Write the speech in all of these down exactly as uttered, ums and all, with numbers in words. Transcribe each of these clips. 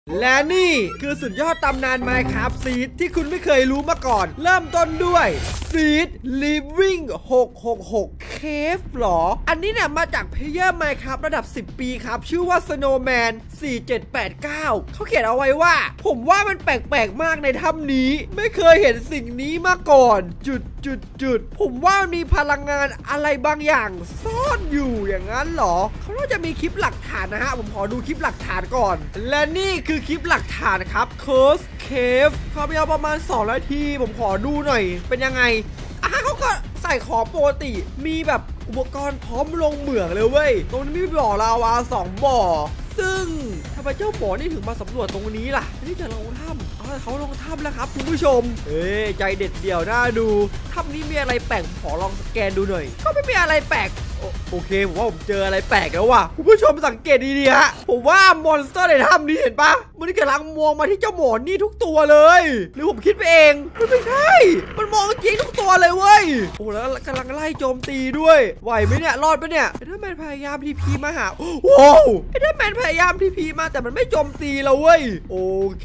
และนี่คือสุดยอดตำนาน Minecraft Seed ที่คุณไม่เคยรู้มาก่อนเริ่มต้นด้วย Seed Living หกหกหก Cave หรออันนี้เนี่ยมาจากเพลเยอร์ Minecraft ระดับสิบปีครับชื่อว่า Snowman สี่เจ็ดแปดเก้าเขาเขียนเอาไว้ว่าผมว่ามันแปลกๆมากในถ้ำนี้ไม่เคยเห็นสิ่งนี้มาก่อนจุดจุดจุดผมว่ามีพลังงานอะไรบางอย่างซ่อนอยู่อย่างนั้นหรอเขาน่าจะมีคลิปหลักฐานนะฮะผมขอดูคลิปหลักฐานก่อนและนี่คือคลิปหลักฐานครับ Curse Cave ความยาวประมาณสองนาทีผมขอดูหน่อยเป็นยังไงอ่ะเขาก็ใส่ของปกติมีแบบอุปกรณ์พร้อมลงเหมืองเลยเว้ยตรงนี้มีบ่อลาวาสองบ่อซึ่งทำไมเจ้าบ่อนี่ถึงมาสำรวจตรงนี้ล่ะนี่จะลงถ้ำอ๋อเขาลงถ้ำแล้วครับคุณผู้ชมเอ้ยใจเด็ดเดี่ยวน่าดูถ้ำนี้มีอะไรแปลกขอลองสแกนดูหน่อยก็ไม่มีอะไรแปลกโอเคผมว่าผมเจออะไรแปลกแล้วว่ะคุณผู้ชมสังเกตดีๆฮะผมว่ามอนสเตอร์ในถ้ำนี้เห็นปะมันกำลังมองมาที่เจ้าหมอนนี่ทุกตัวเลยหรือผมคิดไปเองมันไม่ใช่มันมองจริงทุกตัวเลยเว้ยโอ้แล้วกำลังไล่โจมตีด้วยไหวไหมเนี่ยรอดปะเนี่ยเอเดอร์แมนพยายามทีพีมาหาว้าวเอเดอร์แมนพยายามทีพีมาแต่มันไม่โจมตีเราเว้ยโอเค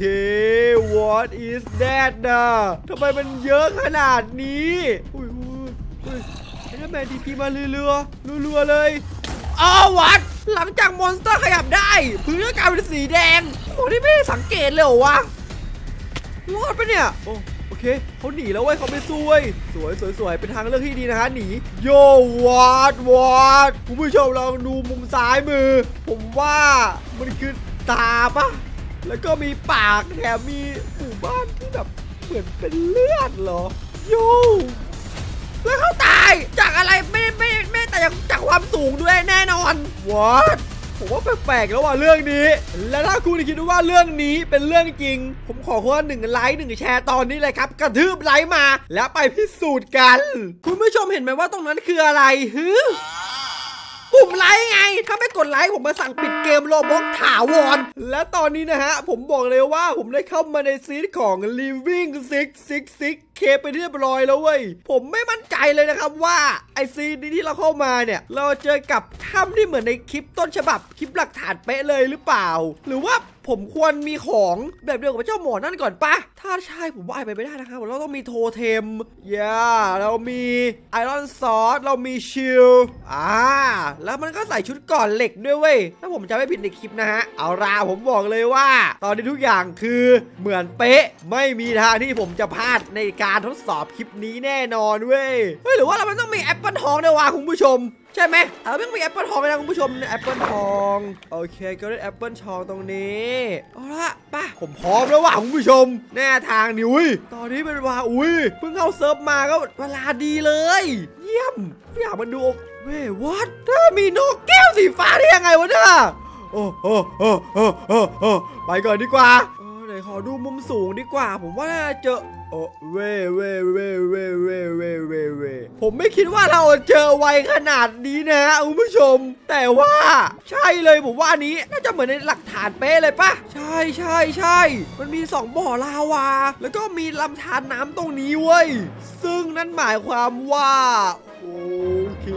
what is that นะทำไมมันเยอะขนาดนี้อุ้ยอุ้ยเอเดอร์แมนทีพีมาเรือๆรัวๆเลยอ้าววัดหลังจากมอนสเตอร์ขยับได้พื้นก็กลายเป็นสีแดงโอ้ที่ไม่ได้สังเกตเลยเหรอวะรอดปะเนี่ยโอ้โอเคเขาหนีแล้วเว้ยเขาไม่สู้เว้ยสวยสวยสวยเป็นทางเลือกที่ดีนะฮะหนีโยวัดวัดคุณผู้ชมลองดูมุมซ้ายมือผมว่ามันคือตาปะแล้วก็มีปากแถมมีหมู่บ้านที่แบบเหมือนเป็นเลือดเหรอโยแล้วเขาตายจากอะไรไม่ไม่ไม่แต่จากความสูงด้วยแน่นอนวัดผมว่าแปลกๆแล้วว่ะเรื่องนี้และถ้าคุณคิดว่าเรื่องนี้เป็นเรื่องจริงผมขอคนละหนึ่งไลค์หนึ่งแชร์ตอนนี้เลยครับกระทืบไลค์มาแล้วไปพิสูจน์กันคุณผู้ชมเห็นไหมว่าตรงนั้นคืออะไรฮึปุ่มไลค์ไงถ้าไม่กดไลค์ผมมาสั่งปิดเกมโรบล็อกถาวรและตอนนี้นะฮะผมบอกเลยว่าผมได้เข้ามาในซีรีส์ของ Living ซิกซิกซิกเคไปเรียบร้อยแล้วเว้ยผมไม่มั่นใจเลยนะครับว่าไอซีนี้ที่เราเข้ามาเนี่ยเราเจอกับถ้ำที่เหมือนในคลิปต้นฉบับคลิปหลักฐานเป๊ะเลยหรือเปล่าหรือว่าผมควรมีของแบบเดียวกับเจ้าหมอนั่นก่อนปะถ้าใช่ผมว่าไปไม่ได้นะครับเราต้องมีโทเทมย่าเรามีไอรอนซอสเรามีชิลอ่าแล้วมันก็ใส่ชุดก่อนเหล็กด้วยเว้ยถ้าผมจะไม่ผิดในคลิปนะฮะเอาล่ะผมบอกเลยว่าตอนนี้ทุกอย่างคือเหมือนเป๊ะไม่มีทางที่ผมจะพลาดในการทดสอบคลิปนี้แน่นอนเว้ยเฮ้ยหรือว่าเรามันต้องมีแอปเปิลทองด้วยวะคุณผู้ชมใช่ไหมเราต้องมีแอปเปิลทองนะคุณผู้ชมแอปเปิลทองโอเคก็ได้แอปเปิลทองตรงนี้เอาละป่ะผมพร้อมแล้วว่ะคุณผู้ชมแน่ทางนี่อุ้ยตอนนี้เป็นว่าอุ้ยเพิ่งเข้าเซิร์ฟมาก็เวลาดีเลยเยี่ยมอยากมาดูเว้ยวัดถ้ามีนกแก้วสีฟ้าได้ยังไงวะเนี่ยโอ้โอ้โอ้โอ้โอ้โอ้ไปก่อนดีกว่าเออไหนขอดูมุมสูงดีกว่าผมว่าน่าจะเจอโอ้เว่เว่เว่เว่เว่เว่เว่เว่ผมไม่คิดว่าเราเจอไวขนาดนี้นะคุณผู้ชมแต่ว่าใช่เลยผมว่าอันนี้น่าจะเหมือนในหลักฐานเป๊ะเลยปะใช่ใช่ใช่มันมีสองบ่อลาวาแล้วก็มีลำธารน้ำตรงนี้เว้ยซึ่งนั่นหมายความว่าโอเค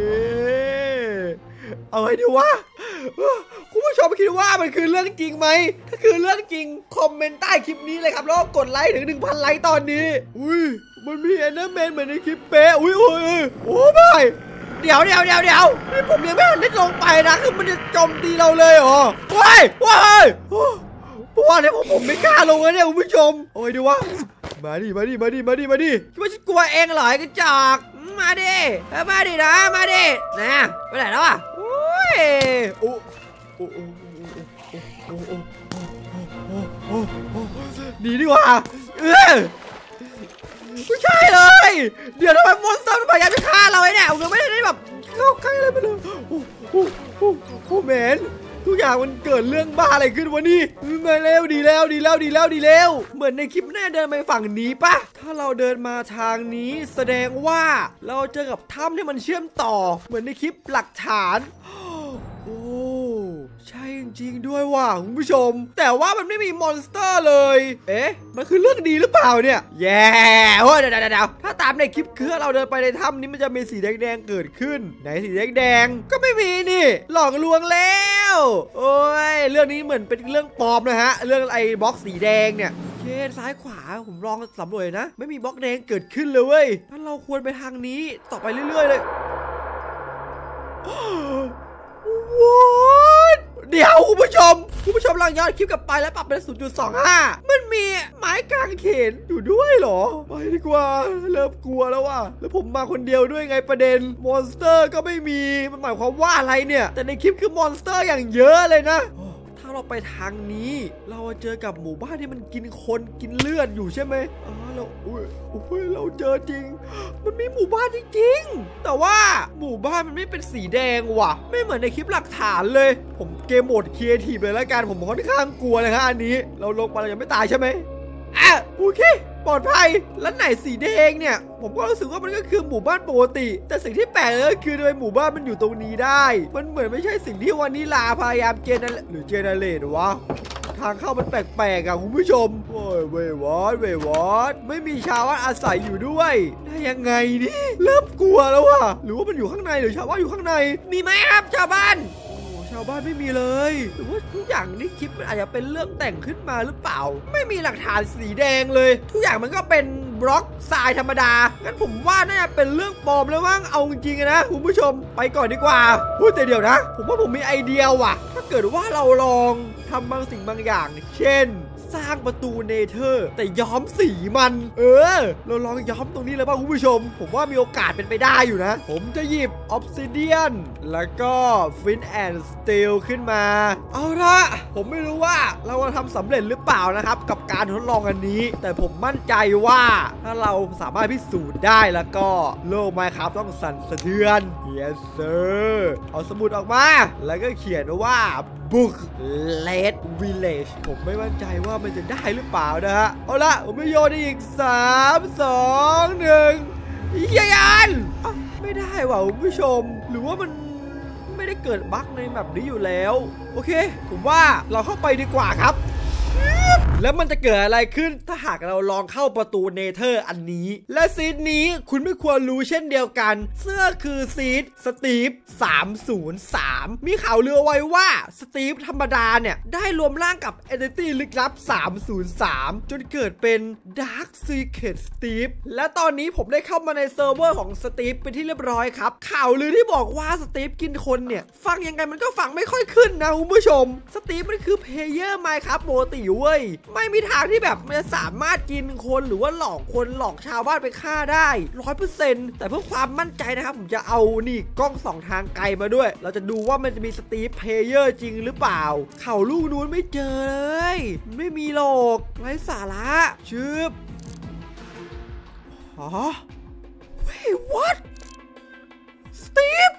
เอาไว้ดูว่าคุณผู้ชมคิดว่ามันคือเรื่องจริงไหมถ้าคือเรื่องจริงคอมเมนต์ใต้คลิปนี้เลยครับแล้วกดไลค์ถึง หนึ่งพัน ไลค์ตอนนี้อุ้ยมันมีเอนเดอร์แมนเหมือนในคลิปเป๊ะอุ้ยโอ้ยโอ้ไม่เดี๋ยวเดี๋ยวเดี๋ยวเดี๋ยวนี่ผมยังไม่ทันได้ลงไปนะคือมันจะโจมตีเราเลยเหรอว้ายว้ายเพราะว่าเนี่ยผมผมไม่กล้าลงเลยเนี่ยคุณผู้ชมโอ้ยดูว่ามาดิมาดิมาดิมาดิมาดิคิดว่าฉันกลัวเองเหรอไอ้กระจอกมาดิมาดินะมาดินะไปไหนแล้วอ่ะโอ้ยโอ้โอ้โอ้โอ้โอ้โอ้โอ้โอ้ดีดีกว่าเออไม่ใช่เลยเดี๋ยวทำไมมอนสเตอร์มันพยายามจะฆ่าเราไอ้เนี่ยเราไม่ได้แบบเข้าใกล้อะไรไปเลยโอ้โอ้โอ้โอ้แมนทุกอย่างมันเกิดเรื่องบ้าอะไรขึ้นวะนี่มาแล้วดีแล้วดีแล้วดีแล้วดีแล้วเหมือนในคลิปแน่เดินไปฝั่งนี้ปะถ้าเราเดินมาทางนี้แสดงว่าเราเจอกับถ้ำที่มันเชื่อมต่อเหมือนในคลิปหลักฐานโอ้ใใช่จริงๆด้วยว่ะคุณผู้ชมแต่ว่ามันไม่มีมอนสเตอร์เลยเอ๊ะมันคือเรื่องดีหรือเปล่าเนี่ยแย่เฮ้ยเดี๋ยวเดี๋ยวถ้าตามในคลิปคือเราเดินไปในถ้ำนี้มันจะมีสีแดงๆเกิดขึ้นไหนสีแดงๆก็ไม่มีนี่หลอกลวงแล้วโอ้ยเรื่องนี้เหมือนเป็นเรื่องปลอมนะฮะเรื่องไอ้บล็อกสีแดงเนี่ยโอเคซ้ายขวาผมลองสำรวจนะไม่มีบล็อกแดงเกิดขึ้นเลยเว้ยงั้นเราควรไปทางนี้ต่อไปเรื่อยๆเลยWhat เดี๋ยวคุณผู้ชมคุณผู้ชมลองย้อนคลิปกลับไปแล้วปรับเป็น ศูนย์จุดสองห้า มันมีไม้กางเขนอยู่ด้วยเหรอไปดีกว่าเริ่มกลัวแล้วว่ะแล้วผมมาคนเดียวด้วยไงประเด็นมอนสเตอร์ก็ไม่มีมันหมายความว่าอะไรเนี่ยแต่ในคลิปคือมอนสเตอร์อย่างเยอะเลยนะถ้าเราไปทางนี้เราเจอกับหมู่บ้านที่มันกินคนกินเลือดอยู่ใช่ไหมอ๋อเราอุ้ยอุ้ยเราเจอจริงมันมีหมู่บ้านจริงๆแต่ว่าหมู่บ้านมันไม่เป็นสีแดงว่ะไม่เหมือนในคลิปหลักฐานเลยผมเกมโหมดครีเอทีฟเลยแล้วกันผมค่อนข้างกลัวเลยครับอันนี้เราลงไปเรายังไม่ตายใช่ไหมอ่ะโอเคปลอดภัยแล้วไหนสีแดงเนี่ยผมก็รู้สึกว่ามันก็คือหมู่บ้านปกติแต่สิ่งที่แปลกเลยก็คือทำไมหมู่บ้านมันอยู่ตรงนี้ได้มันเหมือนไม่ใช่สิ่งที่วานิลาพยายามเจเนหรือเจเนเรตวะทางเข้ามันแปลกๆอ่ะคุณผู้ชมโอ้ยเววอดเววอดไม่มีชาวบ้านอาศัยอยู่ด้วยได้ยังไงนี่เริ่มกลัวแล้วว่ะหรือว่ามันอยู่ข้างในหรือชาวบ้านอยู่ข้างในมีไหมครับชาวบ้านชาวบ้านไม่มีเลยหรือว่าทุกอย่างนี่คลิปมันอาจจะเป็นเรื่องแต่งขึ้นมาหรือเปล่าไม่มีหลักฐานสีแดงเลยทุกอย่างมันก็เป็นบล็อกทรายธรรมดางั้นผมว่าน่าจะเป็นเรื่องปลอมแล้วมั้งเอาจริงๆนะคุณผู้ชมไปก่อนดีกว่าพูดแต่เดี๋ยวนะผมว่าผมมีไอเดียว่ะถ้าเกิดว่าเราลองทำบางสิ่งบางอย่างเช่นสร้างประตูเนเธอร์แต่ย้อมสีมันเออเราลองย้อมตรงนี้เลยป่ะคุณผู้ชมผมว่ามีโอกาสเป็นไปได้อยู่นะผมจะหยิบออฟซิเดียนแล้วก็ฟินแอนด์สตีลขึ้นมาเอาละผมไม่รู้ว่าเราจะทำสำเร็จหรือเปล่านะครับกับการทดลองอันนี้แต่ผมมั่นใจว่าถ้าเราสามารถพิสูจน์ได้แล้วก็โลกไมน์คราฟต้องสั่นสะเทือน yes sir เอาสมุดออกมาแล้วก็เขียนว่าBook Red Village ผมไม่มั่นใจว่ามันจะได้หรือเปล่านะฮะเอาละผมไม่โยนอีกสาม สอง หนึ่งยันไม่ได้ว่ะคุณผู้ชมหรือว่ามันไม่ได้เกิดบั๊กในแบบนี้อยู่แล้วโอเคผมว่าเราเข้าไปดีกว่าครับแล้วมันจะเกิดอะไรขึ้นถ้าหากเราลองเข้าประตูเนเธอร์อันนี้และซีดนี้คุณไม่ควรรู้เช่นเดียวกันเสื้อคือซีดสตีฟสามศูนย์สามมีข่าวลือไว้ว่าสตีฟธรรมดาเนี่ยได้รวมร่างกับ Entity ลึกลับสามศูนย์สามจนเกิดเป็น Dark Secret Steve และตอนนี้ผมได้เข้ามาในเซิร์ฟเวอร์ของสตีฟเป็นที่เรียบร้อยครับข่าวลือที่บอกว่าสตีฟกินคนเนี่ยฟังยังไงมันก็ฟังไม่ค่อยขึ้นนะคุณผู้ชมสตีฟมันคือเพลเยอร์ไมน์ครับปกติเว้ยไม่มีทางที่แบบมันจะสามารถกินคนหรือว่าหลอกคนหลอกชาวบ้านไปฆ่าได้ ร้อยเปอร์เซ็นต์ แต่เพื่อความมั่นใจนะครับผมจะเอานี่กล้องส่องทางไกลมาด้วยเราจะดูว่ามันจะมีสตีฟเพลเยอร์จริงหรือเปล่าเข่าลูกนู้นไม่เจอเลยไม่มีหรอกไร้สาระชืบอ๋อเฮ้ย what สตีฟ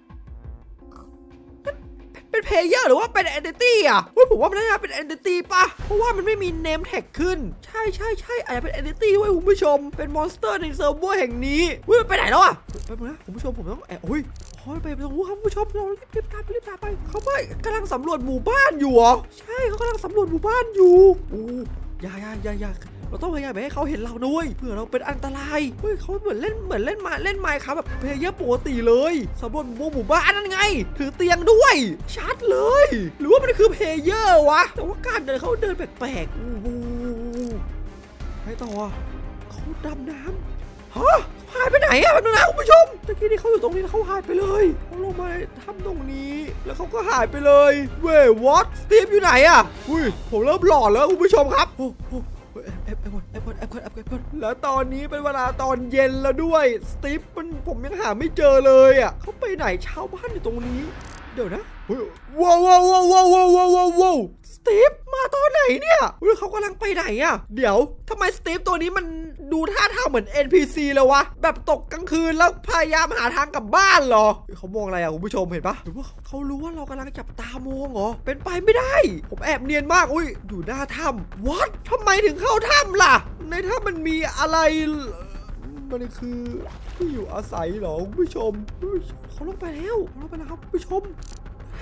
เป็นเพลเยอร์หรือว่าเป็น Entity อ่ะเฮ้ยผมว่ามันน่าจะเป็น Entity ป่ะเพราะว่ามันไม่มี Name Tag ขึ้นใช่ใช่ใช่อาจจะเป็น Entity เว้ยคุณผู้ชมเป็นมอนสเตอร์ในเซิร์ฟเวอร์แห่งนี้เฮ้ยไปไหนแล้วอ่ะไปมึงนะคุณผู้ชมผมต้องแอบอุ้ยโอ้ยไปตรงนู้นครับคุณผู้ชมเรารีบตามไปรีบตามไปเขาไปกำลังสำรวจหมู่บ้านอยู่เหรอใช่เขากำลังสำรวจหมู่บ้านอยู่โอ้ยายายายาเราต้องพยายามไม่ให้เขาเห็นเราด้วยเผื่อเราเป็นอันตรายเฮ้ยเขาเหมือนเล่นเหมือนเล่นมาเล่นไมค์ครับแบบเพลเยอร์ปกติเลยสำรวจหมู่หมู่บ้านนั่นไงถือเตียงด้วยชัดเลยหรือว่ามันคือเพลเยอร์วะแต่ว่าการเดินเขาเดินแปลกๆโอ้โหให้ต่อเขาดำน้ำฮะหายไปไหนอะน้องๆคุณผู้ชมตะกี้นี่เขาอยู่ตรงนี้แล้วเขาหายไปเลยเขาลงมาทำตรงนี้แล้วเขาก็หายไปเลยเว้ยวอตสตีฟอยู่ไหนอะอุ้ยผมเริ่มหลอนแล้วคุณผู้ชมครับแอบแอบแอบแอบแอบแอบแอบแล้วตอนนี้เป็นเวลาตอนเย็นแล้วด้วยสตีฟมันผมยังหาไม่เจอเลยอ่ะเขาไปไหนชาวบ้านอยู่ตรงนี้เดี๋ยวนะว้าวว้าวว้าวว้าวว้าวว้าวว้าวสตีฟมาตอนไหนเนี่ยเขากำลังไปไหนอ่ะเดี๋ยวทำไมสตีฟตัวนี้มันดูท่าทางเหมือน เอ็น พี ซี เลยวะแบบตกกลางคืนแล้วพยายามหาทางกลับบ้านเหรอเขามองอะไรอ่ะคุณผู้ชมเห็นปะหรือว่าเขารู้ว่าเรากำลังจับตามองเหรอเป็นไปไม่ได้ผมแอบเนียนมากอุ้ยอยู่หน้าถ้ำ what ทำไมถึงเข้าถ้ำล่ะในถ้ำมันมีอะไรมันคือที่อยู่อาศัยเหรอคุณผู้ชมเขาลงไปแล้วลงไปแล้วครับคุณผู้ชม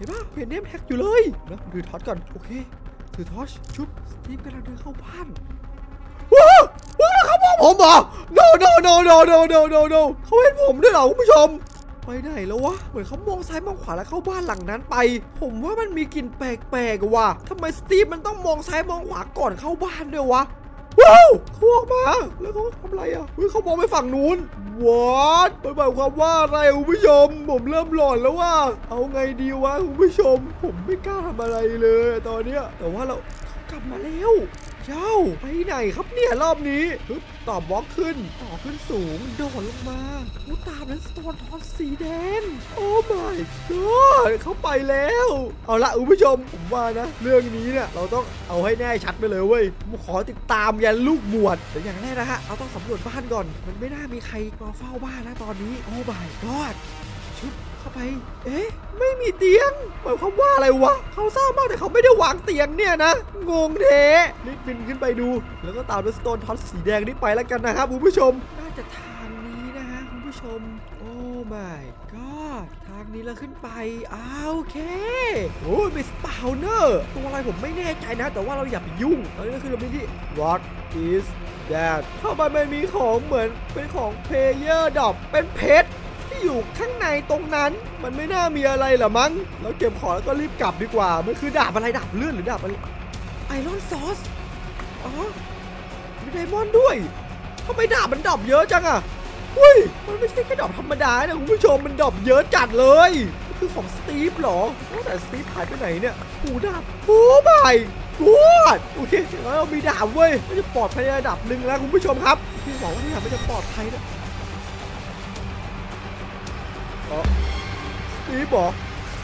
ห็นปะเห็นเนมแท็กอยู่เลยนะถือทอชก่อนโอเคถือทอชชุบสตีฟกำลังเดินเข้าบ้านว้าวว้าวเขาบอกผมเหรอ no no no no no no no no เขาเห็นผมด้วยเหรอคุณผู้ชมไปไหนแล้ววะเหมือนเขามองซ้ายมองขวาแล้วเข้าบ้านหลังนั้นไปผมว่ามันมีกลิ่นแปลกๆว่ะทำไมสตีฟมันต้องมองซ้ายมองขวาก่อนเข้าบ้านด้วยวะว้าวเขาออกมาแล้วเขาทำอะไรอ่ะเฮ้ยเขามองไปฝั่งนู้นวัดหมายความว่าอะไรคุณผู้ชมผมเริ่มหลอนแล้วว่าเอาไงดีวะคุณผู้ชมผมไม่กล้าทำอะไรเลยตอนเนี้ยแต่ว่าเรากลับมาแล้วเจ้าไปไหนครับเนี่ยรอบนี้ปึ๊บต่อบล็อกขึ้นต่อขึ้นสูงโดดลงมาโอ้ตามนั้นสโตนทอนสีแดงโอ้ my god เขาไปแล้วเอาละคุณผู้ชมผมว่านะเรื่องนี้เนี่ยเราต้องเอาให้แน่ชัดไปเลยเว้ยผมขอติดตามยันลูกบวชแต่อย่างแรกนะฮะเราต้องสำรวจบ้านก่อนมันไม่น่ามีใครมาเฝ้าบ้านนะตอนนี้โอ้ my god ชุบเข้าไปเอ๊ะไม่มีเตียงหมายความว่าอะไรวะเขาสร้างบ้านแต่เขาไม่ได้วางเตียงเนี่ยนะงงเทรีบบินขึ้นไปดูแล้วก็ตามด้วยสโตนท็อตสีแดงนี้ไปแล้วกันนะครับคุณผู้ชมน่าจะทางนี้นะฮะคุณผู้ชมโอ้ my god ทางนี้แล้วขึ้นไปอ้าวโอเคโอ้ยมีสปาวเนอร์ตัวอะไรผมไม่แน่ใจนะแต่ว่าเราอย่าไปยุ่งอันนี้ก็คือเราไม่ที่ what is that ทำไมไม่มีของเหมือนเป็นของเพลเยอร์ดรอปเป็นเพชรอยู่ข้างในตรงนั้นมันไม่น่ามีอะไรหรอมั้งเราเก็บของแล้วก็รีบกลับดีกว่ามันคือดาบอะไรดาบเลื่อนหรือดาบอะไรไอรอนซอสอ๋อมีไดมอนด์ด้วยทำไมดาบมันดอบเยอะจังอ่ะเฮ้ยมันไม่ใช่แค่ดอบธรรมดานะคุณผู้ชมมันดอบเยอะจัดเลยมันคือของสตีฟหรอแต่สตีฟหายไปไหนเนี่ยหูดาบโอ้ไม่กูดโอเคแล้วเรามีดาบเว้ยมันจะปลอดภัยในระดับหนึ่งแล้วคุณผู้ชมครับพี่บอกว่านี่มันจะปลอดภัยนะสตีฟบอก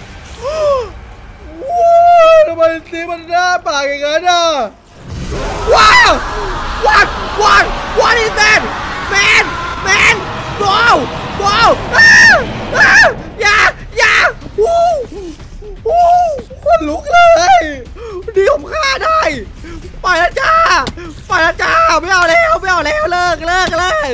ว้าวทำไมสตีฟมันหน้าปากอย่างนั้นอ่ะว้าว what what what is that man man ว้าวว้าวอย่าอย่าวู้วู้คนลุกเลยดีผมฆ่าได้ไปแล้วจ้าไปแล้วจ้าไม่เอาแล้วไม่เอาแล้วเลิกเลิกเลิก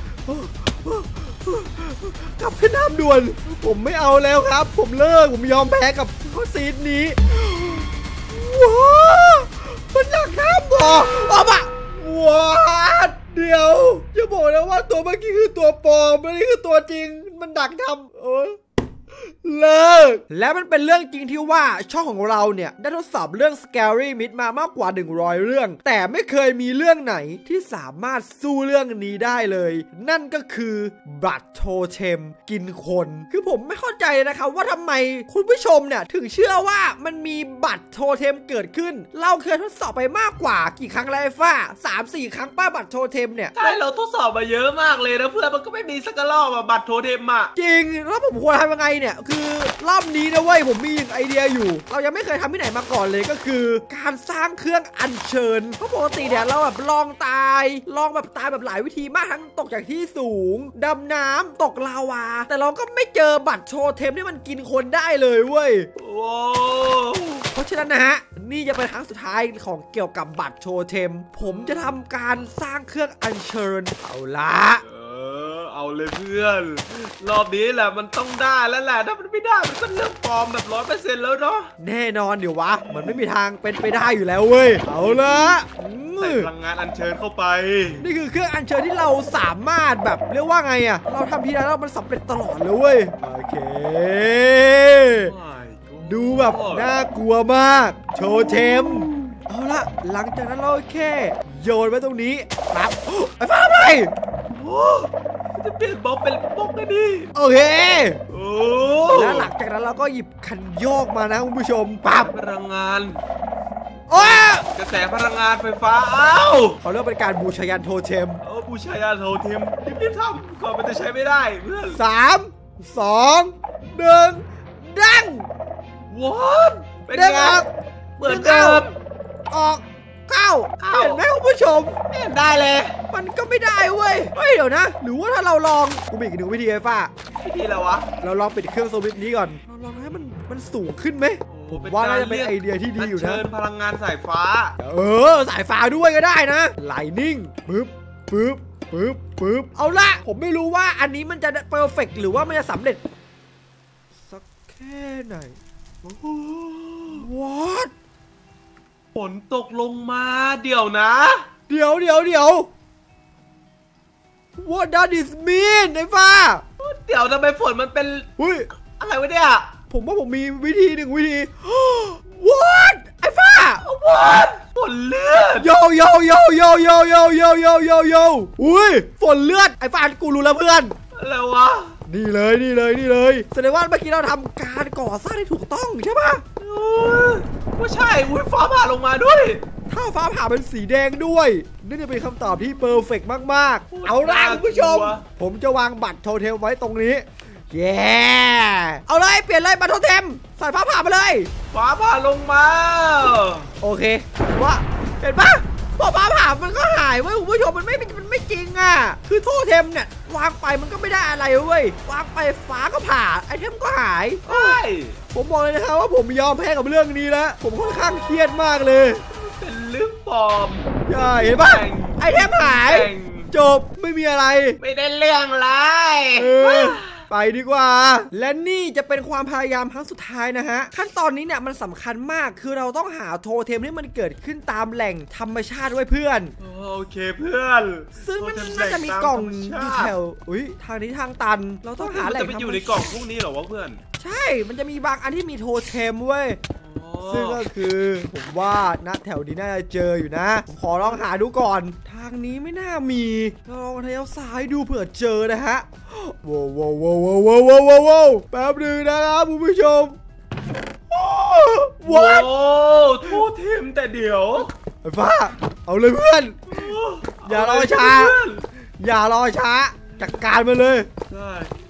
กลับขึ้นน้ำด่วนผมไม่เอาแล้วครับผมเลิกผมยอมแพ้กับข้อซีดนี้ว้ามันอยากข้ามบ่อออกมาว้าเดี๋ยวจะบอกนะว่าตัวเมื่อกี้คือตัวปลอมไม่ใช่คือตัวจริงมันดักทำเออเลิกและมันเป็นเรื่องจริงที่ว่าช่องของเราเนี่ยได้ทดสอบเรื่อง Scary Myth มามากกว่าหนึ่งร้อยเรื่องแต่ไม่เคยมีเรื่องไหนที่สามารถสู้เรื่องนี้ได้เลยนั่นก็คือบัตรโทเทมกินคนคือผมไม่เข้าใจนะครับว่าทำไมคุณผู้ชมเนี่ยถึงเชื่อว่ามันมีบัตรโทเทมเกิดขึ้นเราเคยทดสอบไปมากกว่ากี่ครั้งแล้วไอ้ฟ้า สามสี่ ครั้งป้าบัตรโทเทมเนี่ยใช่เราทดสอบมาเยอะมากเลยนะเพื่อนมันก็ไม่มีสักรอบอะบัตรโทเทมอะจริงแล้วผมควรทำยังไงเนี่ยคือรอบนี้นะเว้ยผมมีไอเดียอยู่เรายังไม่เคยทำที่ไหนมาก่อนเลยก็คือการสร้างเครื่องอัญเชิญเพราะปกติเนี่ยเราแบบลองตายลองแบบตายแบบหลายวิธีมากทั้งตกจากที่สูงดำน้ำตกลาวาแต่เราก็ไม่เจอบัตรโชว์เทมที่มันกินคนได้เลยเว้ยว้าวเพราะฉะนั้นนะฮะนี่จะเป็นครั้งสุดท้ายของเกี่ยวกับบัตรโชว์เทมผมจะทำการสร้างเครื่องอัญเชิญเอาละเอาเลยเพื่อนรอบนี้แหละมันต้องได้แล้วแหละถ้ามันไม่ได้มันก็เรื่องปลอมแบบร้อยเปอร์เซ็นต์แล้วเนาะแน่นอนเดี๋ยววะมันไม่มีทางเป็นไปได้อยู่แล้วเว้ยเอาละใส่พลังงานอัญเชิญเข้าไปนี่คือเครื่องอัญเชิญที่เราสามารถแบบเรียกว่าไงอะเราทำทีไรแล้วมันสำเร็จตลอดเลยเว้ยโอเคดูแบบน่ากลัวมากโชว์เทมเอาละหลังจากนั้นเราแค่โยนไว้ตรงนี้ปั๊บไอ้ฟ้าทำไมจะเปลี่ยนบล็อกเป็นบล็อกได้ดิโอเคโอ้แล้วหลังจากนั้นเราก็หยิบคันโยกมานะคุณผู้ชมปั๊บพลังงานโอ้กระแสพลังงานไฟฟ้าเอ้าเขาเรียกเป็นการบูชายันโทเทมเออบูชายันโทเทมรีบๆทำก่อนมันจะใช้ไม่ได้เพื่อนสามสองหนึ่งดังว้าวเป็นไงเหมือนเดิมออกเข้าเห็นไหมคุณผู้ชมเห็นได้เลยมันก็ไม่ได้เว้ยเฮ้ยเดี๋ยวนะหรือว่าถ้าเราลองกูมีอีกหนึ่งวิธีไอ้ฟ้าวิธีอะไรวะเราลองปิดเครื่องสวิตช์นี้ก่อนเราลองให้มันมันสูงขึ้นไหมผมว่าน่าจะเป็นไอเดียที่ดีอยู่นะเชิญพลังงานสายฟ้าเออสายฟ้าด้วยก็ได้นะไลนิ่งปึ๊บปึ๊บปึ๊บปึ๊บเอาละผมไม่รู้ว่าอันนี้มันจะเพอร์เฟกต์หรือว่ามันจะสำเร็จสักแค่ไหน what ฝนตกลงมาเดี๋ยวนะเดี๋ยวเดี๋ยวเดี๋ยว what does this mean ไอ้ฟ้าเดี๋ยวทำไมฝนมันเป็นอุ้ยอะไรวะเนี่ยผมว่าผมมีวิธีหนึ่งวิธี what ไอ้ฟ้า what ฝนเลือดโยโยโยโยโยโยโยโยโยโยอุ้ยฝนเลือดไอ้ฟ้ากูรู้แล้วเพื่อนอะไรวะนี่เลยนี่เลยนี่เลยแสดงว่าเมื่อกี้เราทำการก่อสร้างได้ถูกต้องใช่ปะว่าใช่อุ้ยฟ้าผ่าลงมาด้วยถ้าฟ้าผ่าเป็นสีแดงด้วยนี่จะเป็นคำตอบที่เพอร์เฟกต์มากๆเอาล่ะคุณผู้ชมผมจะวางบัตรโทเทมไว้ตรงนี้เย้เอาเลยเปลี่ยนเลยบัตรโทเทมใส่ฟ้าผ่ามาเลยฟ้าผ่าลงมาโอเคว่าเห็นปะพอฟ้าผ่ามันก็หายเว้ยคุณผู้ชมมันไม่มันไม่จริงอ่ะคือโทเทมเนี่ยวางไปมันก็ไม่ได้อะไรเว้ยวางไปฟ้าก็ผ่าไอเทมก็หายใช่ผมบอกเลยนะครับว่าผมยอมแพ้กับเรื่องนี้แล้วผมค่อนข้างเครียดมากเลยเป็นเรื่องปลอมใช่เห็นปะไอเทมหายจบไม่มีอะไรไม่ได้เรื่องไรไปดีกว่าและนี่จะเป็นความพยายามครั้งสุดท้ายนะฮะขั้นตอนนี้เนี่ยมันสำคัญมากคือเราต้องหาโทเทมที่มันเกิดขึ้นตามแหล่งธรรมชาติด้วยเพื่อนโอเคเพื่อนซึ่งมันน่าจะมีกล่องอยู่แถวอุ้ยทางนี้ทางตันเราต้องหาแหล่งจะไปอยู่ในกล่องพวกนี้เหรอวะเพื่อนใช่มันจะมีบางอันที่มีโทเทมเว้ยซึ่งก็คือผมว่าณแถวนี้น่าจะเจออยู่นะผมขอลองหาดูก่อนทางนี้ไม่น่ามีลองทางซ้ายดูเผื่อเจอนะฮะว้าวว้าวว้าวว้าวว้าวว้าวแป๊บนึงนะครับคุณผู้ชมว้าวโทเทมแต่เดี๋ยวไอ้ฟ้าเอาเลยเพื่อนอย่ารอช้าอย่ารอช้าจัดการมาเลยได้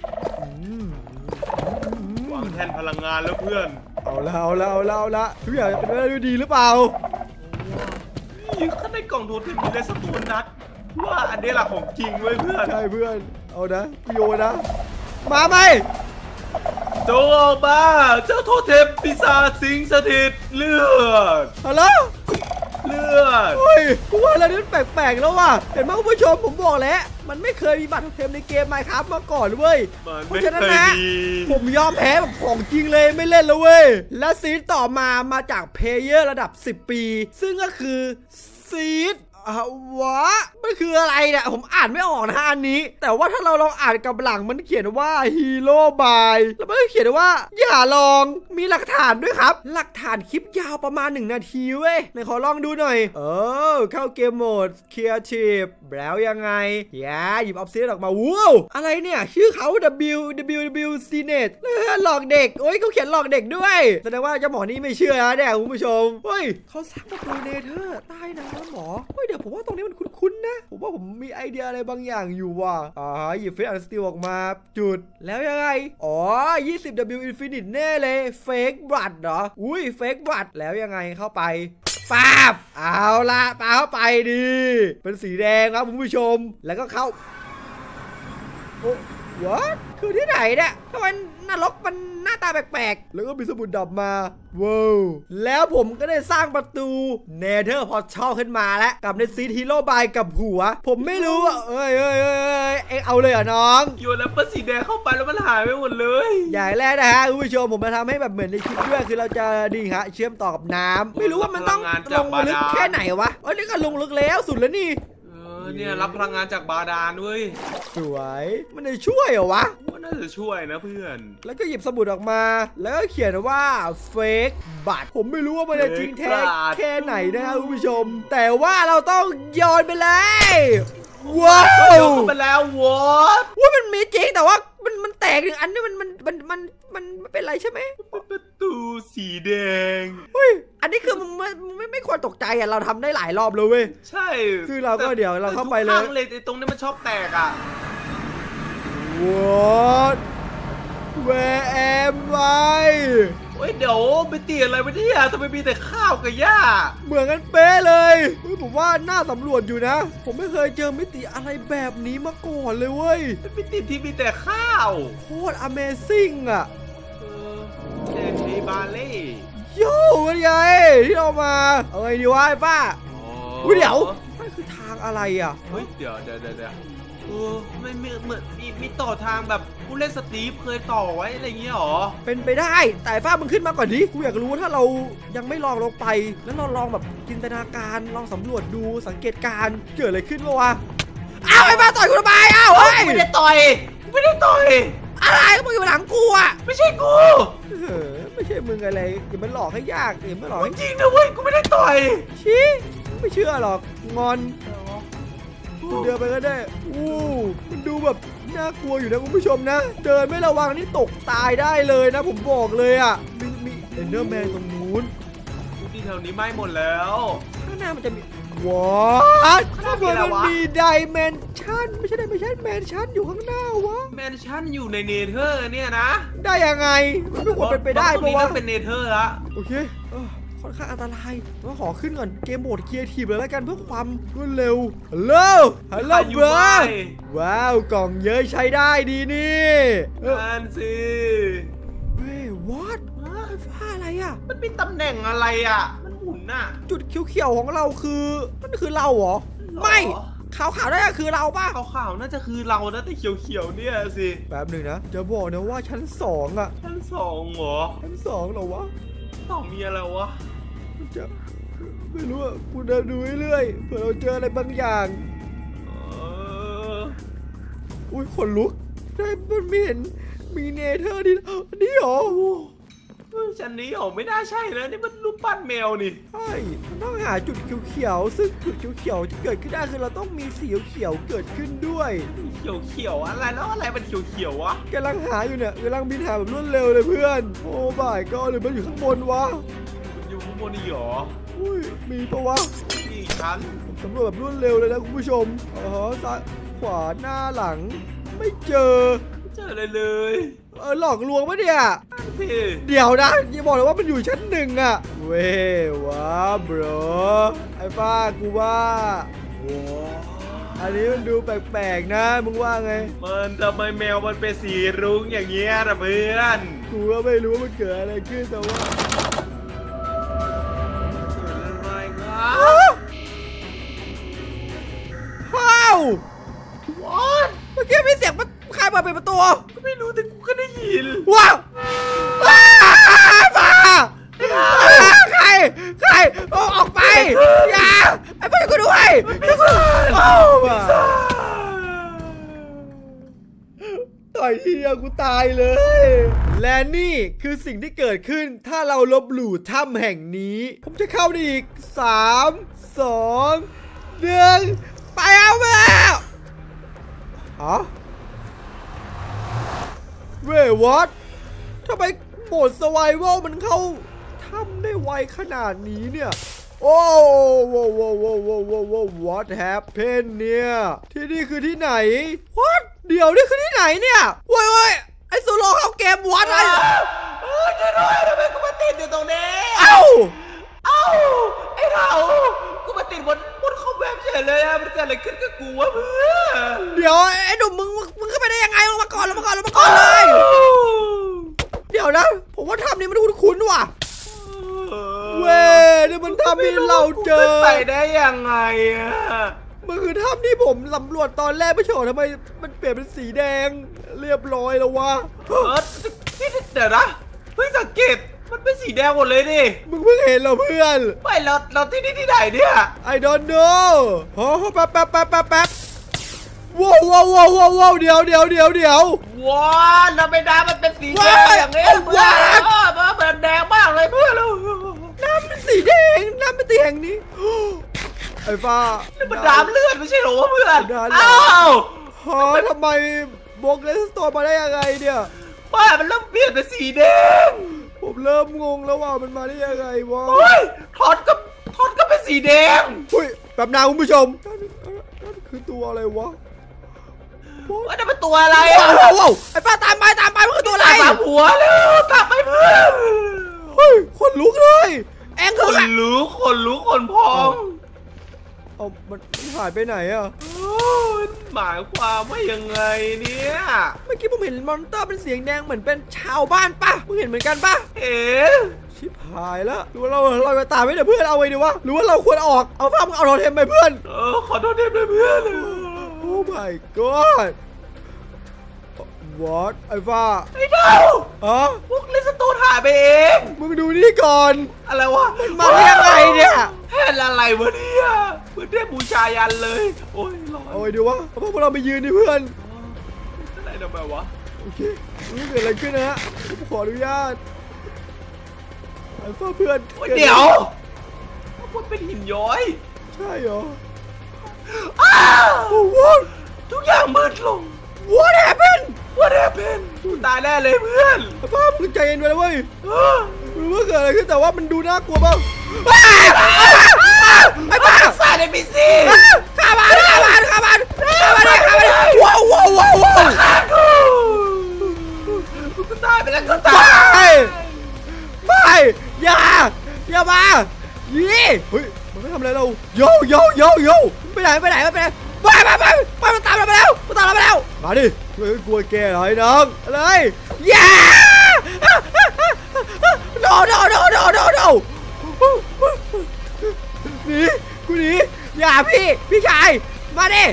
วางแทนพลังงานแล้วเพื่อนเอาละเอาละเอาละเอาละทุกอย่างเป็นไปได้ด้วยดีหรือเปล่ายิ่งข้างในกล่องโทเทมมีเลสตูนนัดว่าอันนี้แหละของจริงเว้ยเพื่อนใช่เพื่อนเอานะโยนะมาไหมโจออกมาเจ้าโทเทมปีศาจสิงสถิตเลือดฮัลโหลเลือดเฮ้ยกูว่าอะไรนี่แปลกๆแล้วว่ะเห็นไหมคุณผู้ชมผมบอกแล้วมันไม่เคยมีบัตรโทเทมในเกม Minecraft มาก่อนเว้ยเพราะฉะนั้นนะผมยอมแพ้แบบของจริงเลยไม่เล่นแล้วเว้ยและซีดต่อมามาจากเพลเยอร์ระดับสิบปีซึ่งก็คือซีดวะมันคืออะไรเนี่ยผมอ่านไม่ออกนะอันนี้แต่ว่าถ้าเราลองอ่านกับหลังมันเขียนว่าฮีโร่บายแล้วมันก็เขียนว่าอย่าลองมีหลักฐานด้วยครับหลักฐานคลิปยาวประมาณหนึ่งนาทีเว้ยไหนขอลองดูหน่อยเออเข้าเกมโหมดครีเอทีฟแล้วยังไงอย่าหยิบออฟเซตออกมาว้าวอะไรเนี่ยชื่อเขา W W W C Net หลอกเด็กโอ้ยเขาเขียนหลอกเด็กด้วยแสดงว่าเจ้าหมอนี่ไม่เชื่อนะเนี่ยคุณผู้ชมเฮ้ยเขาสร้างประตูเนเธอร์ใต้น้ำหมอเฮ้ยเดี๋ยวผมว่าตรงนี้มันคุ้นๆนะผมว่าผมมีไอเดียอะไรบางอย่างอยู่ว่ะอ่าหยิบเฟสอันสติลออกมาจุดแล้วยังไงอ๋อ ยี่สิบ W Infinite แน่เลยเฟกบลัดเหรออุ้ยเฟกบลัดแล้วยังไงเข้าไปป๊าบเอาละปาเข้าไปดีเป็นสีแดงครับคุณผู้ชมแล้วก็เข้าโอ้วัดคือที่ไหนเนี่ยทำไมนรกมันหน้าตาแปลกๆแล้วก็มีสมุดดำมาว้าวแล้วผมก็ได้สร้างประตูเนเธอร์พอร์ทัลขึ้นมาแล้วกับในซีฮีโร่บายกับหัวผมไม่รู้อ่ะเอ้ยเอ้ยเอ้ยเอ็งเอาเลยเหรอน้องโยนแล้วเป็นสีแดงเข้าไปแล้วมันหายไปหมดเลยอย่างแรกนะฮะคุณผู้ชมผมมาทำให้แบบเหมือนในคลิปด้วยคือเราจะดีฮะเชื่อมต่อกับน้ำไม่รู้ว่ามันต้องลงลึกแค่ไหนวะเอ้ยนี่ก็ลงลึกแล้วสุดแล้วนี่เนี่ยรับพลังงานจากบาดาลด้วยสวยมันจะช่วยเหรอวะว่าน่าจะช่วยนะเพื่อนแล้วก็หยิบสมุดออกมาแล้วก็เขียนว่าเฟกบัตรผมไม่รู้ว่ามันจะจริงแท้แค่ไหนนะครับคุณผู้ชมแต่ว่าเราต้องโยนไปเลยว้าวโยนไปแล้ววอทว่ามันมีจริงแต่ว่ามันมันแตกหนึ่งอันนี่มันมันมันมันมันไม่เป็นไรใช่ไหมประตูสีแดงเฮ้ยอันนี้คือมึงไม่ไม่ไม่ควรตกใจอ่ะเราทำได้หลายรอบเลยเว้ยใช่คือเราก็เดี๋ยวเราเข้าไปเลยเลยตรงนี้มันชอบแตกอ่ะ What Where am I เฮ้ยเดี๋ยวไปตีอะไรไปที่อ่ะทำไมมีแต่ข้าวกับหญ้าเหมือนกันเป๊ะเลยผมว่าน่าสำรวจอยู่นะผมไม่เคยเจอมิติอะไรแบบนี้มาก่อนเลยเว้ยเป็นมิติที่มีแต่ข้าวโคตร Amazing อ่ะเออเดนทีบาเล่โย่เป็นไงที่เรามาเอาไงดีวะไอ้ป้าอุ้ยเดี๋ยวนั่นคือทางอะไรอ่ะเฮ้ยเดี๋ยวเดี๋ยวเดี๋ยวเออไม่ไม่เหมือนมีมีต่อทางแบบผู้เล่นสตีฟเคยต่อไว้อะไรเงี้ยหรอเป็นไปได้แต่ฟ้ามึงขึ้นมาก่อนดิกูอยากรู้ว่าถ้าเรายังไม่ลองลงไปแล้วเราลองแบบจินตนาการลองสำรวจดูสังเกตการเกิดอะไรขึ้นวะอ้าวไอ้ฟ้าต่อยกูทำไมอ้าวเฮ้ยไม่ได้ต่อยไม่ได้ต่อยอะไรก็มึงอยู่หลังกูอ่ะไม่ใช่กูเออไม่ใช่มึงอะไรอย่ามันหลอกให้ยากอย่ามันหลอกให้จริงนะเว้ยกูไม่ได้ต่อยชี้ไม่เชื่อหรอกงอนเดินไปก็ได้อู้มันดูแบบน่ากลัวอยู่นะคุณผู้ชมนะเดินไม่ระวังนี่ตกตายได้เลยนะผมบอกเลยอ่ะมีมีเอนเดอร์แมนตรงนู้นที่แถวนี้ไหม้หมดแล้วข้างหน้ามันจะมีว้าวข้างบนมันมีไดเมนชั่นไม่ใช่ไดเมนชั่นแมนชั่นอยู่ข้างหน้าวะแมนชั่นอยู่ในเนเธอร์เนี่ยนะได้ยังไงมันไม่ควรเป็นไปได้เพราะว่าเป็นเนเธอร์ละโอเคค่อนข้างอันตรายต้องขอขึ้นก่อนเกมโหมดครีเอทีฟเลยแล้วกันเพื่อความรวดเร็วฮัลโหลฮัลโหลบรว้าวกล่องเยอะใช้ได้ดีนี่นั่นสิเฮ้ย what ฟ้าอะไรอ่ะมันเป็นตำแหน่งอะไรอ่ะมันหมุนน่ะจุดเขียวๆของเราคือนั่นคือเราเหรอไม่ขาวๆได้คือเราป่ะขาวๆน่าจะคือเรานะแต่เขียวๆเนี่ยสิแป๊บหนึ่งนะจะบอกนะว่าชั้นสองอ่ะชั้นสองเหรอชั้นสองเหรอวะต้องมีอะไรวะจะไม่รู้อ่ะกูเดินดูเรื่อยๆเผื่อเราเจออะไรบางอย่างอุ้ยขนลุกได้มันมีเห็นมีเนเธอร์ดินี่หรอชั้นนี้หรอไม่น่าใช่นะนี่มันรูปปั้นแมวนี่ใช่มันต้องหาจุดเขียวๆซึ่งจุดเขียวๆที่เกิดขึ้นได้คือเราต้องมีสีเขียวเกิดขึ้นด้วยเขียวเขียวอะไรแล้วอะไรมันเขียวเขียววะกำลังหาอยู่เนี่ยกำลังบินหาแบบรวดเร็วเลยเพื่อนโอ้บ่ายก็หรือมันอยู่ข้างบนวะอยู่ข้างบนนี่หรออุ้ยมีปะวะมีชั้นสำรวจแบบรวดเร็วเลยนะคุณผู้ชมอ๋อซ้ายขวาหน้าหลังไม่เจอไม่เจออะไรเลยเออหลอกลวงปะเนี่ยเดี๋ยวนะอย่าบอกเลยว่ามันอยู่ชั้นหนึ่งอะเว้ยวะบรไอ้ป้ากูว่าอันนี้มันดูแปลกๆนะมึงว่าไงมันทำไมแมวมันเป็นสีรุ้งอย่างเงี้ยนะเพื่อนกูก็ไม่รู้ว่ามันเกิดอะไรขึ้นแต่ว่าอะไรครับว้าวเมื่อกี้มีเสียงมันใครมาเปิดประตูก็ไม่รู้แต่กูก็ได้ยินว้าวว้าวฟ้าใครใครออกไปอย่าไอ้พ่อกูด้วยโอ้ต่อยทีเดียวกูตายเลยและนี่คือสิ่งที่เกิดขึ้นถ้าเราลบหลู่ถ้ำแห่งนี้ผมจะเข้าได้อีกสามสองหนึ่งไปเอาไปแล้วฮะเว้ยวอททำไมโหมดสไวเวลมันเข้าทำได้ไวขนาดนี้เนี่ยโอ้โว้โว้โว้โว้โว้โว้ what happened เนี่ยที่นี่คือที่ไหน what เดี๋ยวนี่คือที่ไหนเนี่ยโว้ยโว้ยไอ้สุโรเข้าเกมวัดอะไรเออจะรอยทำไมกูมาติดอยู่ตรงนี้เอ้าเอ้าไอ้เรากูมาติดบนบนคอมเว็บเฉยเลยอะมันเกิดอะไรขึ้นกับกูวะเพื่อนเดี๋ยวไอ้หนุ่มมึงมึงขึ้นไปได้ยังไงลงมาก่อนลงมาก่อนลงมาก่อนเลยเดี๋ยวนะผมว่าทำนี้มันคุ้นๆว่ะเว้ยนี่มันทำที่เราเจอไปได้ยังไงอะมันคือถ้ำที่ผมสำรวจตอนแรกไม่ใช่หรอทำไมมันเปลี่ยนเป็นสีแดงเรียบร้อยแล้ววะเออเดี๋ยวนะเพิ่งสังเกตมันเป็นสีแดงหมดเลยดิมึงเพิ่งเห็นเหรอเพื่อนไม่เราเราที่นี่ที่ไหนเนี่ย I don't know โอ้แป๊บแป๊บแป๊บแป๊บแป๊บว้าวว้าวว้าวว้าวเดี๋ยวเดี๋ยวเดี๋ยวเดี๋ยวว้าเราไม่ได้มันเป็นสีแดงอย่างนี้ว้าวมันเป็นแดงมากเลยเพื่อนเราน้ำเป็นสีแดงน้ำเป็นสีแดงนี้ไอ้ฟ้ามันดามเลือดไม่ใช่หรอเพื่อนอ้าวฮะทำไมบล็อกเลสโตนมาได้ยังไงเนี่ยป้ามันเริ่มเปลี่ยนเป็นสีแดงผมเริ่มงงแล้วว่ามันมาได้ยังไงวะเฮ้ยทอดก็ทอดก็เป็นสีแดงเฮ้ยแบบนาคุณผู้ชมนั่นคือตัวอะไรวะว่าจะเป็นตัวอะไรอ่ะว้าวไอ้ป้าตามไปตามไปมันคือตัวอะไรตามหัวแล้วตามไปเพื่อนเฮ้ยคนลุกเลยแองคนลุกคนลุกคนพองเอามันหายไปไหนอ่ะหมายความว่ายังไงเนี่ยเมื่อกี้ผมเห็นมอนเตอร์เป็นเสียงแดงเหมือนเป็นชาวบ้านป่ะมึงเห็นเหมือนกันป่ะเอ๋ชิบหายแล้วหรือว่าเราเราไปตามไม่ได้เพื่อนเอาไว้ดีวะหรือว่าเราควรออกเอาภาพเอาโทเทมไปเพื่อนเออขอโทษเทมเลยเพื่อนโ Oh my god What ไอ้ฟ้าไอ้เจ้าอ๋อพวกเลสโตนหายไปเองมึงดูนี่ก่อนอะไรวะมาได้ยังไงเนี่ยแทนอะไรวะเนี่ยเหมือนเทพบูชายันเลยโอ้ยร้อนโอ้ยเดี๋ยววะพวกเราไปยืนดิเพื่อนอะไรทำไมวะโอเคนี่เกิดอะไรขึ้นนะฮะผมขออนุญาตไอ้ฟ้าเพื่อนเดี๋ยวมันเป็นหินย้อยใช่เหรออ้าวทุกอย่างมืดลง What happened What happened ตายแน่เลยเพื่อนป้ามึงใจเย็นไปเลยเว้ยรู้ว่าเกิดอะไรขึ้นแต่ว่ามันดูน่ากลัวบ้างไอ้บ้าสาดไอ้พีซีข้ามันข้ามันข้ามันข้ามันข้ามันว้าวว้าวว้าวว้าวกูตายไปแล้วกูตายไม่อย่าอย่ามายี่เฮ้ยมันไม่ทำอะไรเราโยโยโยโยไปไหนไปไหนไปไหนไปไปไปไปมันตามเราไปแล้วมันตามเราไปแล้วมาดิไม่กลัวแกเหรอไอ้น้องอะไรย่า no no no no no no หนีกูหนีอย่าพี่พี่ชายมาดิ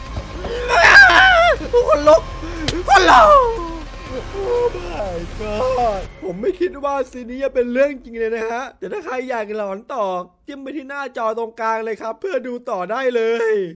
คนลุกคนลุกโอ้ my god ผมไม่คิดว่าซีนี้จะเป็นเรื่องจริงเลยนะฮะแต่ถ้าใครอยากหลอนต่อจิ้มไปที่หน้าจอตรงกลางเลยครับเพื่อดูต่อได้เลย